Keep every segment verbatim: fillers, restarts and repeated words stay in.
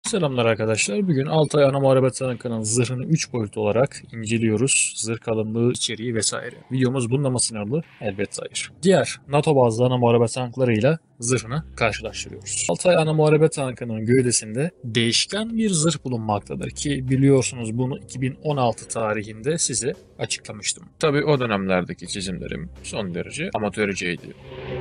Selamlar arkadaşlar. Bugün Altay ana muharebe tankının zırhını üç boyutlu olarak inceliyoruz. Zırh kalınlığı, içeriği vesaire. Videomuz bununla mı sınırlı? Elbette hayır. Diğer NATO bazlı ana muharebe tanklarıyla zırhını karşılaştırıyoruz. Altay ana muharebe tankının gövdesinde değişken bir zırh bulunmaktadır ki biliyorsunuz bunu iki bin on altı tarihinde size açıklamıştım. Tabii o dönemlerdeki çizimlerim son derece amatörceydi.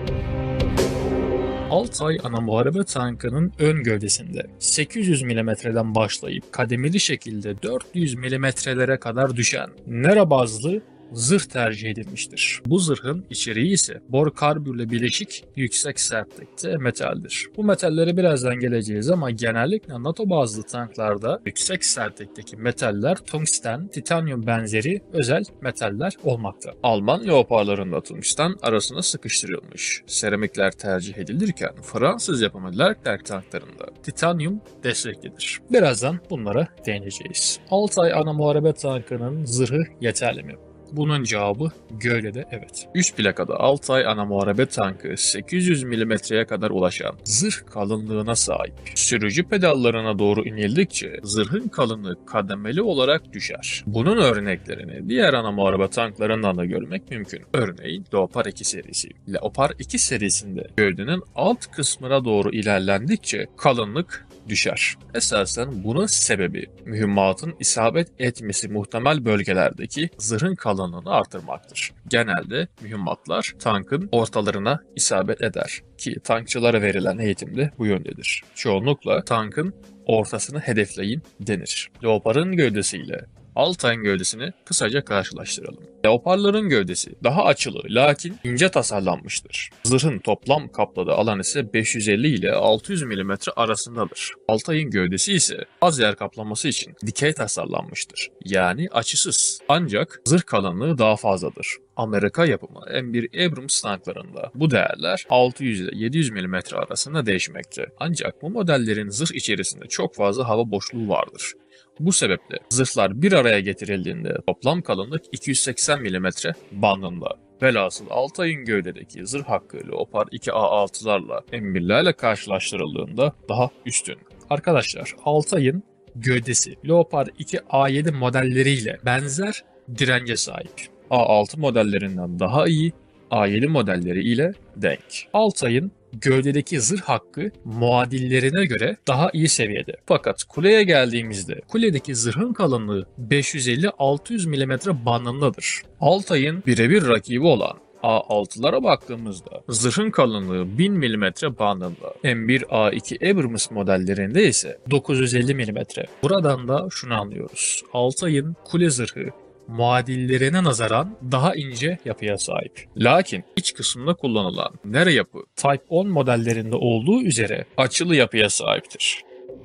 Altay ana muharebe tankının ön gövdesinde sekiz yüz milimetreden başlayıp kademeli şekilde dört yüz milimetrelere kadar düşen Nera bazlı zırh tercih edilmiştir. Bu zırhın içeriği ise bor karbürle bileşik yüksek sertlikte metaldir. Bu metallere birazdan geleceğiz ama genellikle NATO bazlı tanklarda yüksek sertlikteki metaller tungsten, titanyum benzeri özel metaller olmakta. Alman leoparlarında tungsten arasına sıkıştırılmış seramikler tercih edilirken Fransız yapımı Leclerc tanklarında titanyum desteklidir. Birazdan bunlara değineceğiz. Altay ana muharebe tankının zırhı yeterli mi? Bunun cevabı gövdede evet. üç plakada Altay ana muharebe tankı sekiz yüz milimetreye kadar ulaşan zırh kalınlığına sahip. Sürücü pedallarına doğru inildikçe zırhın kalınlığı kademeli olarak düşer. Bunun örneklerini diğer ana muharebe tanklarından da görmek mümkün. Örneğin Leopard iki serisi. Leopard iki serisinde gövdenin alt kısmına doğru ilerlendikçe kalınlık düşer. Esasen bunun sebebi mühimmatın isabet etmesi muhtemel bölgelerdeki zırhın kalınlığını artırmaktır. Genelde mühimmatlar tankın ortalarına isabet eder ki tankçılara verilen eğitimde bu yöndedir. Çoğunlukla tankın ortasını hedefleyin denir. Leopard'ın gövdesiyle Altay'ın gövdesini kısaca karşılaştıralım. Leopardların gövdesi daha açılı lakin ince tasarlanmıştır. Zırhın toplam kapladığı alan ise beş yüz elli ile altı yüz milimetre arasındadır. Altay'ın gövdesi ise az yer kaplaması için dikey tasarlanmıştır. Yani açısız. Ancak zırh kalınlığı daha fazladır. Amerika yapımı M bir Abrams tanklarında bu değerler altı yüz ile yedi yüz milimetre arasında değişmekte. Ancak bu modellerin zırh içerisinde çok fazla hava boşluğu vardır. Bu sebeple zırhlar bir araya getirildiğinde toplam kalınlık iki yüz seksen milimetre bandında. Velhasıl Altay'ın gövdedeki zırh hakkı Leopard iki A altılarla M birlerle karşılaştırıldığında daha üstün. Arkadaşlar Altay'ın gövdesi Leopard iki A yedi modelleriyle benzer dirence sahip. A altı modellerinden daha iyi, A yedi modelleri ile denk. Altay'ın gövdedeki zırh hakkı muadillerine göre daha iyi seviyede. Fakat kuleye geldiğimizde kuledeki zırhın kalınlığı beş yüz elli altı yüz milimetre bandındadır. Altay'ın birebir rakibi olan A altılara baktığımızda zırhın kalınlığı bin milimetre bandında. M bir A iki Abrams modellerinde ise dokuz yüz elli milimetre. Buradan da şunu anlıyoruz. Altay'ın kule zırhı muadillerine nazaran daha ince yapıya sahip. Lakin iç kısmında kullanılan Nera yapı Type on modellerinde olduğu üzere açılı yapıya sahiptir.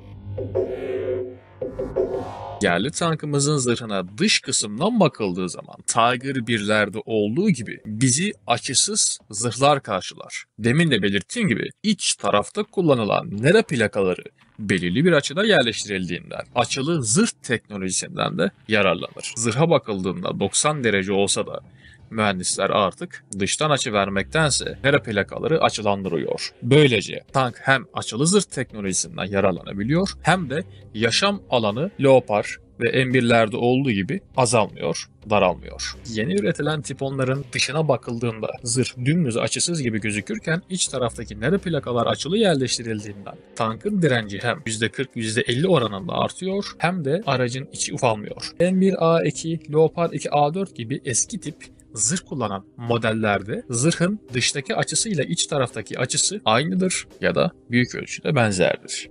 Yerli tankımızın zırhına dış kısımdan bakıldığı zaman Tiger birlerde olduğu gibi bizi açısız zırhlar karşılar. Demin de belirttiğim gibi iç tarafta kullanılan Nera plakaları belirli bir açıda yerleştirildiğinden açılı zırh teknolojisinden de yararlanır. Zırha bakıldığında doksan derece olsa da mühendisler artık dıştan açı vermektense Nera plakaları açılandırıyor. Böylece tank hem açılı zırh teknolojisinden yararlanabiliyor hem de yaşam alanı Leopard ve M birlerde olduğu gibi azalmıyor, daralmıyor. Yeni üretilen tip onların dışına bakıldığında zırh dümdüz açısız gibi gözükürken iç taraftaki Nera plakalar açılı yerleştirildiğinden tankın direnci hem yüzde kırk yüzde elli oranında artıyor hem de aracın içi ufalmıyor. M bir A iki, Leopard iki A dört gibi eski tip zırh kullanan modellerde zırhın dıştaki açısıyla iç taraftaki açısı aynıdır ya da büyük ölçüde benzerdir.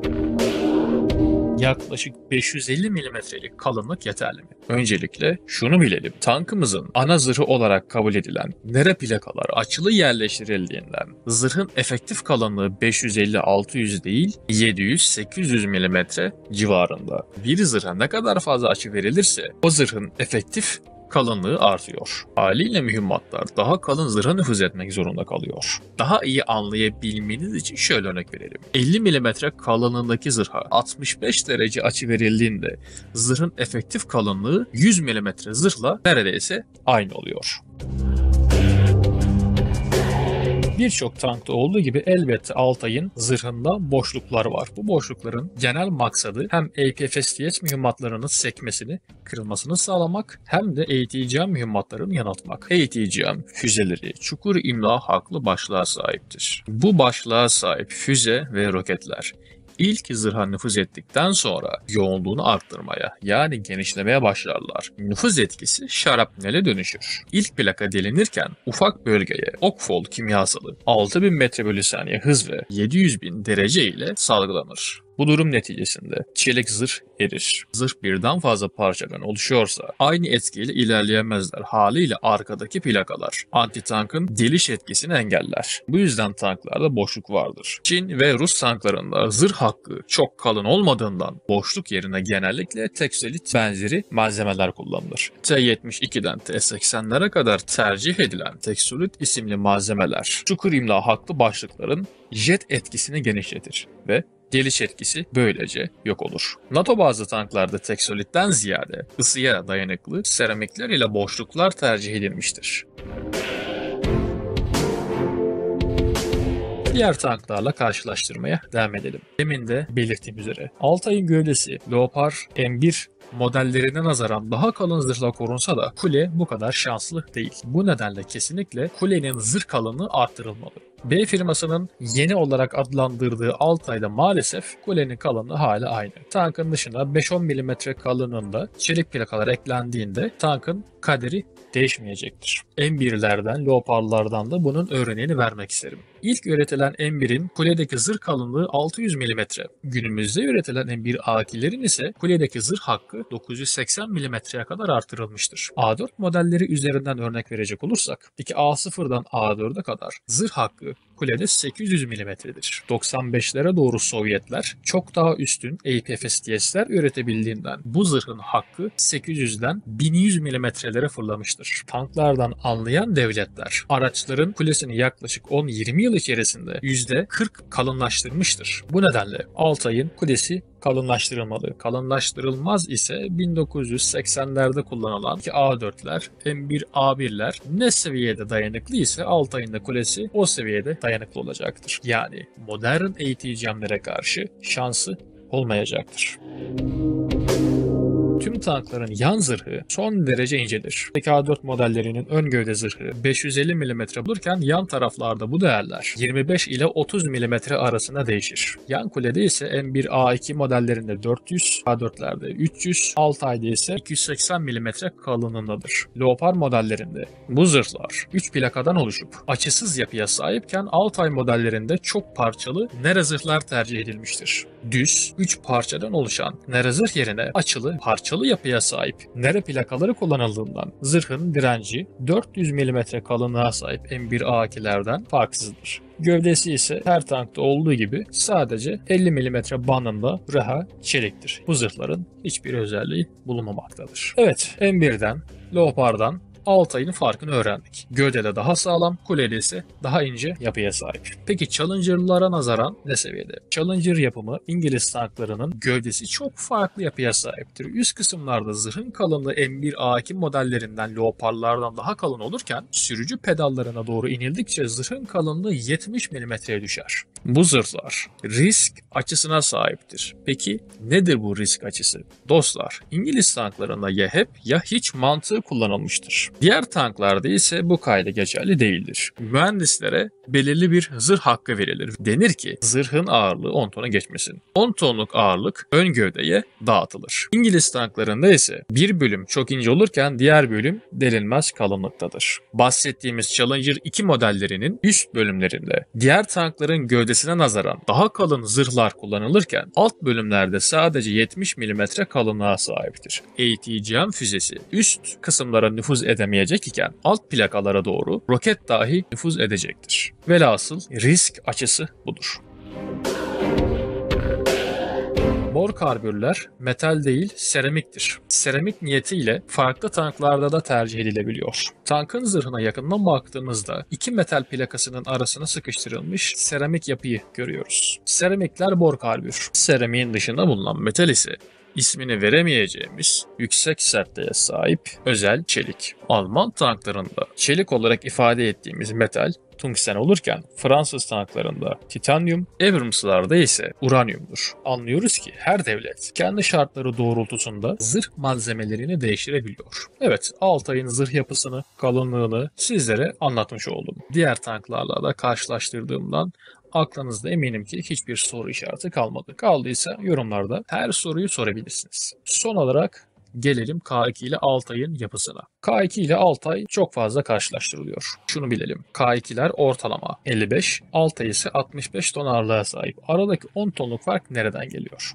Yaklaşık beş yüz elli milimetrelik kalınlık yeterli mi? Öncelikle şunu bilelim. Tankımızın ana zırhı olarak kabul edilen Nera plakalar açılı yerleştirildiğinden zırhın efektif kalınlığı beş yüz elli altı yüz değil yedi yüz sekiz yüz milimetre civarında. Bir zırha ne kadar fazla açı verilirse o zırhın efektif kalınlığı artıyor. Haliyle mühimmatlar daha kalın zırha nüfuz etmek zorunda kalıyor. Daha iyi anlayabilmeniz için şöyle örnek verelim. elli milimetre kalınlığındaki zırha altmış beş derece açı verildiğinde zırhın efektif kalınlığı yüz milimetre zırhla neredeyse aynı oluyor. Birçok tankta olduğu gibi elbette Altay'ın zırhında boşluklar var. Bu boşlukların genel maksadı hem A P F S T S mühimmatlarının sekmesini, kırılmasını sağlamak hem de A T C M mühimmatlarını yanıltmak. A T C M füzeleri çukur imla haklı başlığa sahiptir. Bu başlığa sahip füze ve roketler İlk zırha nüfuz ettikten sonra yoğunluğunu arttırmaya yani genişlemeye başlarlar. Nüfuz etkisi şarapnele dönüşür. İlk plaka delinirken ufak bölgeye Okfol kimyasalı altı bin metre bölü saniye hız ve yedi yüz bin derece ile salgılanır. Bu durum neticesinde çelik zırh erir. Zırh birden fazla parçadan oluşuyorsa aynı etkiyle ilerleyemezler. Haliyle arkadaki plakalar anti-tankın deliş etkisini engeller. Bu yüzden tanklarda boşluk vardır. Çin ve Rus tanklarında zırh hakkı çok kalın olmadığından boşluk yerine genellikle teksolit benzeri malzemeler kullanılır. T yetmiş ikiden T seksenlere kadar tercih edilen teksolit isimli malzemeler çukur imla haklı başlıkların jet etkisini genişletir ve geliş etkisi böylece yok olur. NATO bazı tanklarda teksolitten ziyade ısıya dayanıklı seramikler ile boşluklar tercih edilmiştir. Diğer tanklarla karşılaştırmaya devam edelim. Demin de belirttiğim üzere Altay'ın gövdesi Leopard M bir modellerine nazaran daha kalın zırhla korunsa da kule bu kadar şanslı değil. Bu nedenle kesinlikle kulenin zırh kalınlığı arttırılmalı. B firmasının yeni olarak adlandırdığı Altay'da maalesef kulenin kalınlığı hala aynı. Tankın dışına beş on milimetre kalınlığında çelik plakalar eklendiğinde tankın kaderi değişmeyecektir. M birlerden, Leopard'lardan da bunun örneğini vermek isterim. İlk üretilen M birin kuledeki zırh kalınlığı altı yüz milimetre. Günümüzde üretilen M bir A ikilerin ise kuledeki zırh hakkı dokuz yüz seksen milimetreye kadar artırılmıştır. A dört modelleri üzerinden örnek verecek olursak, iki A sıfırdan A dörde kadar zırh hakkı kulede sekiz yüz milimetredir. doksan beşlere doğru Sovyetler çok daha üstün A P F S T S'ler üretebildiğinden bu zırhın hakkı sekiz yüzden bin yüz milimetrelere fırlamıştır. Tanklardan anlayan devletler araçların kulesini yaklaşık on yirmi yıl içerisinde yüzde kırk kalınlaştırmıştır. Bu nedenle Altay'ın kulesi kalınlaştırılmalı. Kalınlaştırılmaz ise bin dokuz yüz seksenlerde kullanılan iki A dörtler, M bir A birler ne seviyede dayanıklı ise Altay'ın da kulesi o seviyede dayanıklı olacaktır. Yani modern A T C M'lere karşı şansı olmayacaktır. Tüm tankların yan zırhı son derece incedir. A dört modellerinin ön gövde zırhı beş yüz elli milimetre bulurken yan taraflarda bu değerler yirmi beş ile otuz milimetre arasında değişir. Yan kulede ise M bir A iki modellerinde dört yüz, A dörtlerde üç yüz, Altay'da ise iki yüz seksen milimetre kalınlığındadır. Leopard modellerinde bu zırhlar üç plakadan oluşup açısız yapıya sahipken Altay modellerinde çok parçalı nere zırhlar tercih edilmiştir. Düz, üç parçadan oluşan nere zırh yerine açılı, parçalı yapıya sahip nere plakaları kullanıldığından zırhın direnci dört yüz milimetre kalınlığa sahip M bir A ikilerden farksızdır. Gövdesi ise her tankta olduğu gibi sadece elli milimetre bandında reha çeliktir. Bu zırhların hiçbir özelliği bulunmamaktadır. Evet, M birden, Leopard'dan Altay'ın farkını öğrendik. Gövdede daha sağlam, kulede ise daha ince yapıya sahip. Peki Challenger'lara nazaran ne seviyede? Challenger yapımı İngiliz tanklarının gövdesi çok farklı yapıya sahiptir. Üst kısımlarda zırhın kalınlığı M bir A iki modellerinden Leopard'lardan daha kalın olurken sürücü pedallarına doğru inildikçe zırhın kalınlığı yetmiş milimetreye düşer. Bu zırhlar risk açısına sahiptir. Peki nedir bu risk açısı? Dostlar, İngiliz tanklarında ya hep ya hiç mantığı kullanılmıştır. Diğer tanklarda ise bu kayda geçerli değildir. Mühendislere belirli bir zırh hakkı verilir. Denir ki zırhın ağırlığı on tona geçmesin. on tonluk ağırlık ön gövdeye dağıtılır. İngiliz tanklarında ise bir bölüm çok ince olurken diğer bölüm delinmez kalınlıktadır. Bahsettiğimiz Challenger iki modellerinin üst bölümlerinde diğer tankların gövdesine nazaran daha kalın zırhlar kullanılırken alt bölümlerde sadece yetmiş milimetre kalınlığa sahiptir. A T C M füzesi üst kısımlara nüfuz edemeyecek iken alt plakalara doğru roket dahi nüfuz edecektir. Velhasıl risk açısı budur. Bor karbürler metal değil seramiktir. Seramik niyetiyle farklı tanklarda da tercih edilebiliyor. Tankın zırhına yakından baktığımızda iki metal plakasının arasına sıkıştırılmış seramik yapıyı görüyoruz. Seramikler bor karbür. Seramiğin dışında bulunan metal ise ismini veremeyeceğimiz yüksek sertliğe sahip özel çelik. Alman tanklarında çelik olarak ifade ettiğimiz metal tungsten olurken Fransız tanklarında titanyum, Abrams'larda ise uranyumdur. Anlıyoruz ki her devlet kendi şartları doğrultusunda zırh malzemelerini değiştirebiliyor. Evet, Altay'ın zırh yapısını, kalınlığını sizlere anlatmış oldum. Diğer tanklarla da karşılaştırdığımdan aklınızda eminim ki hiçbir soru işareti kalmadı. Kaldıysa yorumlarda her soruyu sorabilirsiniz. Son olarak gelelim K iki ile Altay'ın yapısına. K iki ile Altay çok fazla karşılaştırılıyor. Şunu bilelim. K ikiler ortalama elli beş, Altay ise altmış beş ton ağırlığa sahip. Aradaki on tonluk fark nereden geliyor?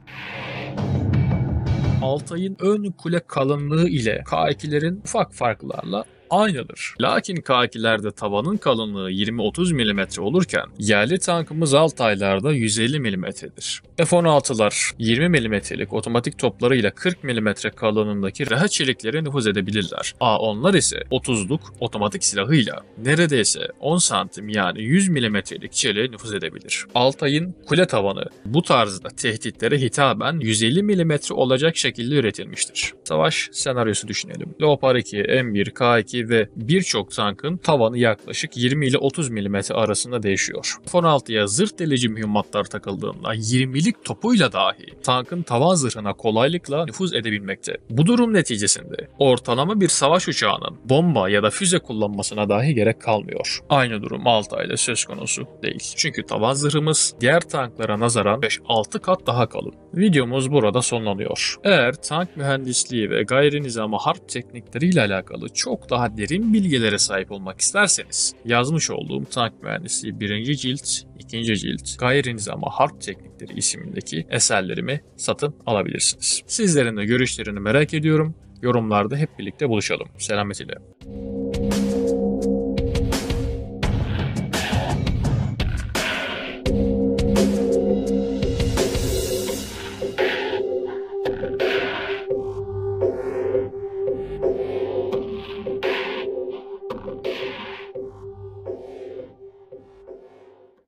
Altay'ın ön kule kalınlığı ile K ikilerin ufak farklarla aynıdır. Lakin K ikilerde tavanın kalınlığı yirmi otuz milimetre olurken yerli tankımız Altay'larda yüz elli milimetredir. F on altılar yirmi milimetrelik otomatik toplarıyla kırk milimetre kalınlığındaki reha çeliklere nüfuz edebilirler. A onlar ise otuzluk otomatik silahıyla neredeyse on santim yani yüz milimetrelik çeliğe nüfuz edebilir. Altay'ın kule tavanı bu tarzda tehditlere hitaben yüz elli milimetre olacak şekilde üretilmiştir. Savaş senaryosu düşünelim. Leopard iki, M bir, K iki ve birçok tankın tavanı yaklaşık yirmi ile otuz milimetre arasında değişiyor. F on altıya zırh delici mühimmatlar takıldığında yirmilik topuyla dahi tankın tavan zırhına kolaylıkla nüfuz edebilmekte. Bu durum neticesinde ortalama bir savaş uçağının bomba ya da füze kullanmasına dahi gerek kalmıyor. Aynı durum Altay'da söz konusu değil. Çünkü tavan zırhımız diğer tanklara nazaran beş altı kat daha kalın. Videomuz burada sonlanıyor. Eğer tank mühendisliği ve gayri nizami harp teknikleriyle alakalı çok daha derin bilgilere sahip olmak isterseniz yazmış olduğum Tank Mühendisliği birinci cilt, ikinci cilt, Gayri Nizami Harp Teknikleri isimindeki eserlerimi satın alabilirsiniz. Sizlerin de görüşlerini merak ediyorum. Yorumlarda hep birlikte buluşalım. Selamet ile.